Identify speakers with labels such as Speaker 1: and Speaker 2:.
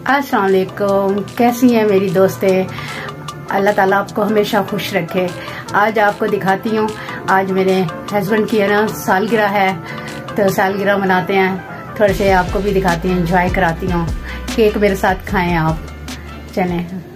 Speaker 1: अस्सलाम वालेकुम, कैसी हैं मेरी दोस्तें। अल्लाह ताला आपको हमेशा खुश रखे। आज आपको दिखाती हूँ, आज मेरे हस्बैंड की है ना सालगिरह है, तो सालगिरह मनाते हैं। थोड़े से आपको भी दिखाती हूँ, एंजॉय कराती हूँ। केक मेरे साथ खाएं आप, चलें।